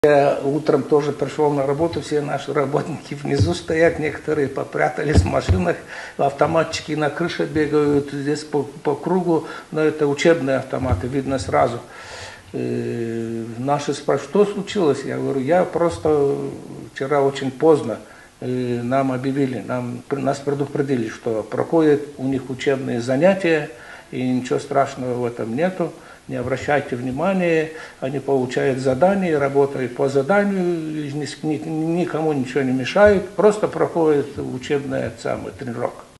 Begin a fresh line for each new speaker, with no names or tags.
Я утром тоже пришел на работу, все наши работники внизу стоят, некоторые попрятались в машинах, автоматчики на крыше бегают, здесь по кругу, но это учебные автоматы, видно сразу. Наши спрашивают, что случилось? Я говорю, я просто вчера очень поздно нам объявили, нас предупредили, что проходят у них учебные занятия, и ничего страшного в этом нету. Не обращайте внимания, они получают задания, работают по заданию, никому ничего не мешают, просто проходит учебный тренировка.